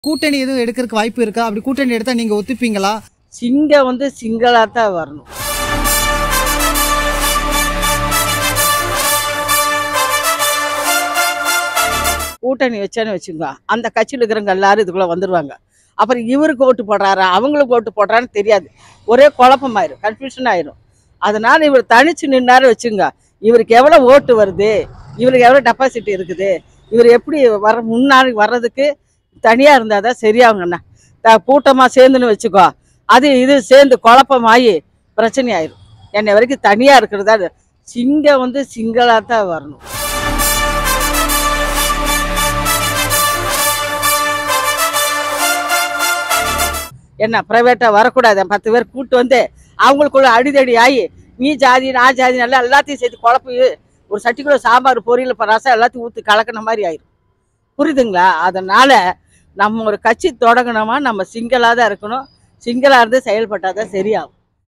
கூட்டணி எதுவும் எடுக்கிறதுக்கு வாய்ப்பு இருக்கா? அப்படி கூட்டணி எடுத்தா நீங்க ஒத்துப்பீங்களா? சிங்கம் வந்து சிங்களா தான் வரணும். கூட்டணி வச்சேன்னு வச்சுங்க, அந்த கட்சியில் இருக்கிறவங்க எல்லாரும் இதுக்குள்ள வந்துருவாங்க. அப்புறம் இவருக்கு ஓட்டு போடுறாரா அவங்களுக்கு ஓட்டு போடுறான்னு தெரியாது. ஒரே குழப்பமாயிரும், கன்ஃபியூஷன் ஆயிரும். அதனால இவர் தனிச்சு நின்னாரு வச்சுங்க, இவருக்கு எவ்வளோ ஓட்டு வருது, இவருக்கு எவ்வளோ டெபாசிட் இருக்குது, இவர் எப்படி முன்னாடி வர்றதுக்கு தனியாக இருந்தால் தான் சரியாகுங்கண்ணா. கூட்டமாக சேர்ந்துன்னு வச்சுக்கோ, அது இது சேர்ந்து குழப்பமாகி பிரச்சனை ஆயிரும். என்னை வரைக்கும் தனியாக இருக்கிறதா சிங்கம் வந்து சிங்களாக தான் வரணும். என்ன ப்ரைவேட்டாக வரக்கூடாது. 10 பேர் கூட்டு வந்து அவங்களுக்குள்ள அடிதடி ஆகி நீ ஜாதி நான் ஜாதி நல்லா எல்லாத்தையும் சேர்த்து குழப்பி ஒரு சட்டிக்குள்ள சாம்பார் பொரியல் ரசம் எல்லாத்தையும் ஊற்றி கலக்கின மாதிரி ஆயிரும். புரியுதுங்களா? அதனால் நம்ம ஒரு கட்சி தொடங்கணுமா நம்ம சிங்களாக தான் இருக்கணும். சிங்களாக இருந்து செயல்பட்டால் தான் சரியாகும்.